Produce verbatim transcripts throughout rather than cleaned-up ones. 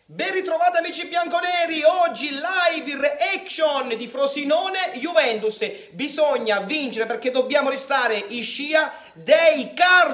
Ben ritrovati amici bianconeri, oggi live reaction di Frosinone Juventus. Bisogna vincere perché dobbiamo restare in scia dei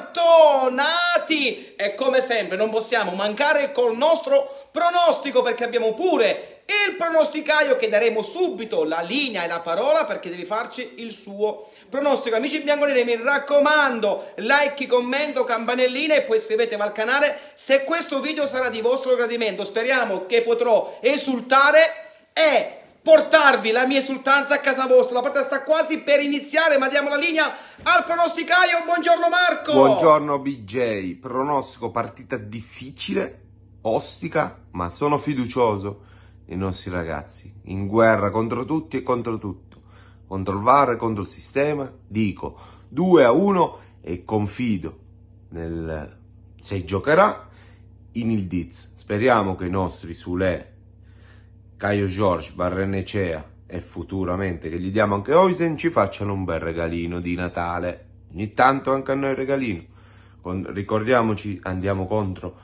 cartonati e come sempre non possiamo mancare col nostro pronostico perché abbiamo pure il pronosticaio che daremo subito la linea e la parola perché devi farci il suo pronostico. Amici bianconeri, mi raccomando, like, commento, campanellina e poi iscrivetevi al canale se questo video sarà di vostro gradimento. Speriamo che potrò esultare e portarvi la mia esultanza a casa vostra. La partita sta quasi per iniziare, ma diamo la linea al pronosticaio. Buongiorno Marco. Buongiorno B J. Pronostico partita difficile, ostica, ma sono fiducioso nei nostri ragazzi. In guerra contro tutti e contro tutto. Contro il V A R e contro il sistema. Dico due a uno e confido nel se giocherà in il Diz. Speriamo che i nostri Sule, Caio George, Barrenecea e futuramente che gli diamo anche Oisen ci facciano un bel regalino di Natale. Ogni tanto anche a noi regalino. Con, ricordiamoci, andiamo contro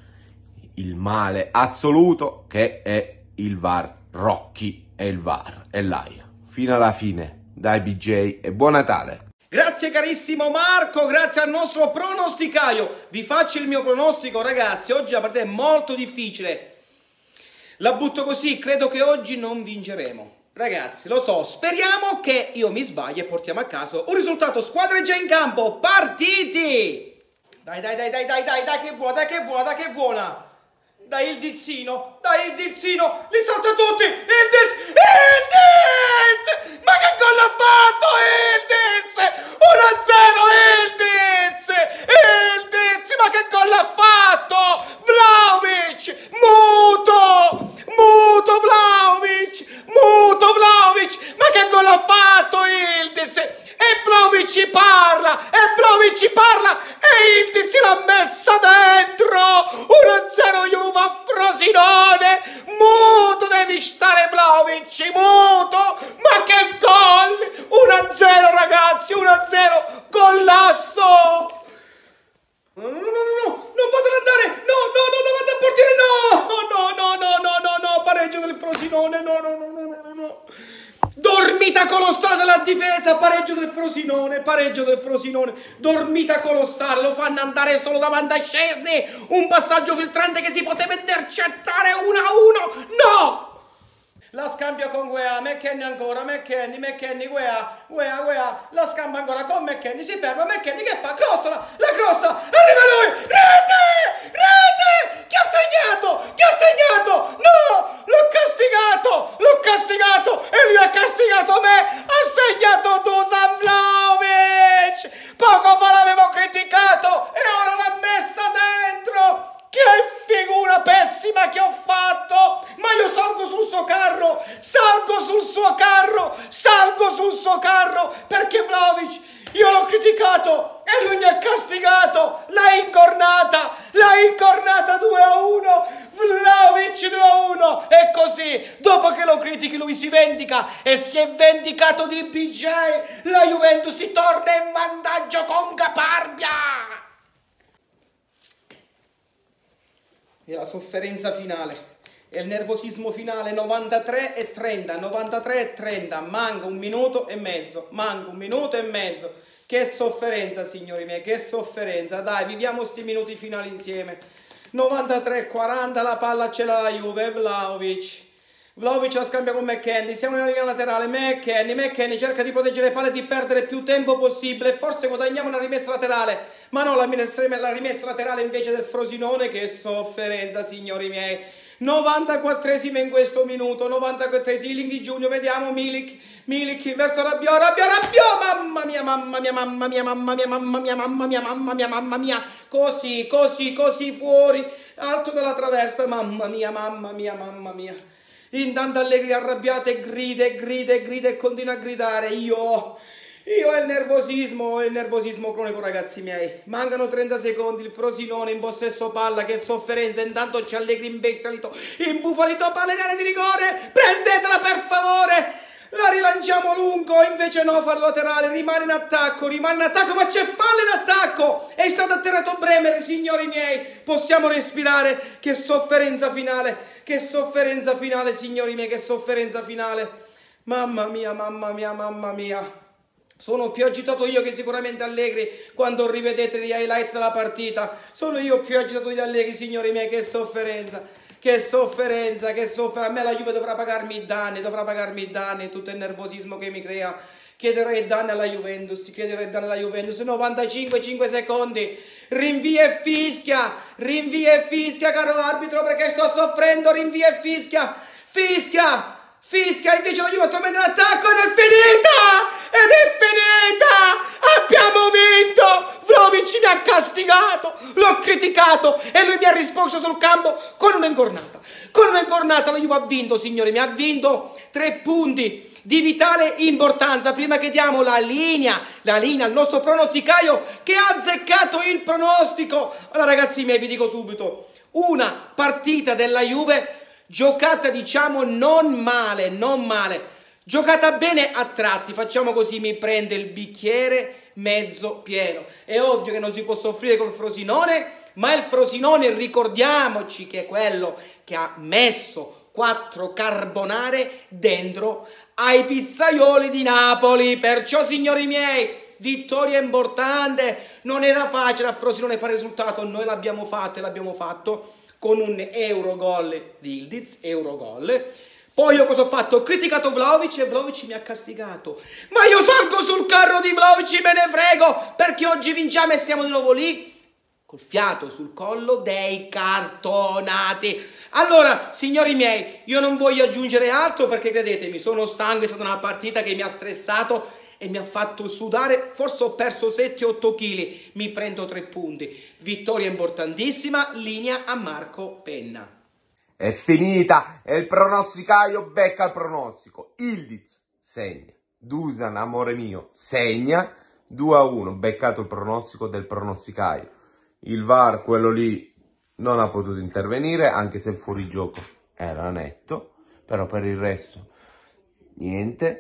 il male assoluto che è il V A R, Rocky e il V A R e l'Aia. Fino alla fine, dai B J e buon Natale! Grazie carissimo Marco, grazie al nostro pronosticaio. Vi faccio il mio pronostico ragazzi, oggi la partita è molto difficile. La butto così, credo che oggi non vinceremo. Ragazzi, lo so, speriamo che io mi sbagli e portiamo a casa un risultato. Squadre già in campo, partiti! Dai, dai, dai, dai, dai, dai, dai, che buona, dai, che buona, dai, che buona! Dai il dizzino, dai il dizzino, li salta tutti, il Diz, il Diz! Ma che gol ha fatto il Diz? uno a zero il Diz, il Diz, ma che gol ha fatto? Vlahovic, muto, muto Vlahovic, muto Vlahovic, ma che gol ha fatto il Diz? E Vlahovic ci parla, e Vlahovic ci parla, e il Diz l'ha messa dentro, uno a zero Juve a Frosinone, muto devi stare Vlahovic, muto, ma che gol, uno a zero ragazzi, uno a zero, gollasso! No, no, no, no, non potrà andare, no, no, no, davanti al portiere, no, no, no, no, no, no, no, pareggio del Frosinone, no, no, no, no, no, no. Dormita colossale della difesa, pareggio del Frosinone, pareggio del Frosinone, dormita colossale, lo fanno andare solo davanti a Szczesny, un passaggio filtrante che si poteva intercettare uno a uno, no! La scambia con Guea, McKennie ancora, McKennie, McKennie, Guea, Guea, Guea, la scambia ancora con McKennie, si ferma, McKennie che fa? Crossala, la crossa, arriva lui, rete, rete, chi ha segnato, chi ha segnato, no, l'ho castigato, l'ho castigato e lui ha castigato me, ha segnato Dusan Vlahovic, poco fa l'avevo criticato e ora l'ha messa dentro. Che figura pessima che ho fatto! Ma io salgo sul suo carro! Salgo sul suo carro! Salgo sul suo carro! Perché Vlahovic, io l'ho criticato e lui mi ha castigato! L'ha incornata! L'ha incornata due a uno! Vlahovic due a uno! E così, dopo che lo critichi, lui si vendica e si è vendicato di B J! La Juventus si torna in vantaggio con Caparbia! E la sofferenza finale e il nervosismo finale, novantatré e trenta, novantatré e trenta, manca un minuto e mezzo, manca un minuto e mezzo, che sofferenza signori miei, che sofferenza, dai viviamo sti minuti finali insieme, novantatré e quaranta, la palla ce l'ha la Juve, Vlahovic, Vlahovic la scambia con McKennie, siamo nella linea laterale, McKennie, McKennie cerca di proteggere le palle e di perdere più tempo possibile, forse guadagniamo una rimessa laterale, ma no, la rimessa laterale invece del Frosinone, che sofferenza signori miei, novantaquattresimo in questo minuto, novantaquattresimo, Linghi Junior, vediamo Milik, Milik verso Rabiot, Rabiot, Rabiot, mamma mia, mamma mia, mamma mia, mamma mia, mamma mia, mamma mia, mamma mia, mamma mia, così, così, così fuori, alto dalla traversa, mamma mia, mamma mia, mamma mia. Intanto Allegri arrabbiato e grida e grida e grida e continua a gridare. Io, io ho il nervosismo, ho il nervosismo cronico ragazzi miei. Mancano trenta secondi, il Frosinone in possesso palla, che sofferenza. Intanto c'è Allegri imbestialito, imbufalito, palla in area di rigore. Prendetela per favore. La rilanciamo lungo, invece no, fa il laterale, rimane in attacco, rimane in attacco, ma c'è fallo in attacco! È stato atterrato Bremer, signori miei! Possiamo respirare, che sofferenza finale, che sofferenza finale, signori miei, che sofferenza finale! Mamma mia, mamma mia, mamma mia! Sono più agitato io che sicuramente Allegri quando rivedete gli highlights della partita. Sono io più agitato di Allegri, signori miei, che sofferenza! Che sofferenza, che sofferenza. A me la Juve dovrà pagarmi i danni, dovrà pagarmi i danni, tutto il nervosismo che mi crea. Chiederò i danni alla Juventus, chiederò i danni alla Juventus. novantacinque, cinque secondi, rinvia e fischia, rinvia e fischia, caro arbitro, perché sto soffrendo, rinvia e fischia, fischia. Fischia, invece la Juve attualmente in attacco ed è finita! Ed è finita! Abbiamo vinto! Vlahovic mi ha castigato, l'ho criticato e lui mi ha risposto sul campo con una incornata. Con una incornata la Juve ha vinto, signori, mi ha vinto tre punti di vitale importanza. Prima che diamo la linea, la linea al nostro pronosticaio che ha azzeccato il pronostico. Allora ragazzi miei, vi dico subito, una partita della Juve giocata diciamo non male, non male, giocata bene a tratti, facciamo così, mi prende il bicchiere mezzo pieno. È ovvio che non si può soffrire col Frosinone, ma il Frosinone ricordiamoci che è quello che ha messo quattro carbonare dentro ai pizzaioli di Napoli, perciò signori miei, vittoria importante, non era facile a Frosinone fare il risultato, noi l'abbiamo fatto e l'abbiamo fatto con un Eurogol di Yildiz, Eurogol. Poi io cosa ho fatto? Ho criticato Vlahovic e Vlahovic mi ha castigato. Ma io salgo sul carro di Vlahovic, me ne frego, perché oggi vinciamo e siamo di nuovo lì, col fiato sul collo dei cartonati. Allora, signori miei, io non voglio aggiungere altro perché credetemi, sono stanco, è stata una partita che mi ha stressato e mi ha fatto sudare, forse ho perso sette otto chili, mi prendo tre punti. Vittoria importantissima, linea a Marco Penna. È finita, e il pronosticaio becca il pronostico. Yildiz segna, Dusan, amore mio, segna, due a uno, beccato il pronostico del pronosticaio. Il V A R, quello lì, non ha potuto intervenire, anche se il fuorigioco era netto, però per il resto, niente.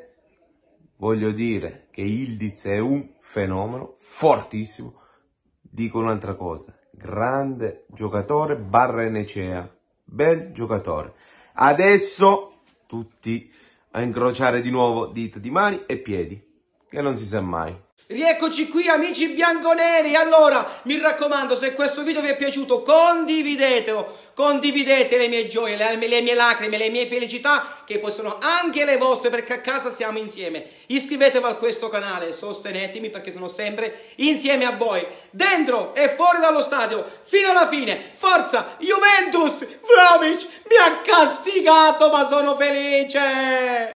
Voglio dire che Yildiz è un fenomeno fortissimo. Dico un'altra cosa, grande giocatore barra Enecea, bel giocatore. Adesso tutti a incrociare di nuovo dita di mani e piedi, che non si sa mai. Rieccoci qui amici bianconeri. Allora mi raccomando, se questo video vi è piaciuto condividetelo, condividete le mie gioie, le, le mie lacrime, le mie felicità che poi sono anche le vostre, perché a casa siamo insieme. Iscrivetevi a questo canale e sostenetemi perché sono sempre insieme a voi, dentro e fuori dallo stadio, fino alla fine. Forza Juventus! Vlahovic mi ha castigato ma sono felice!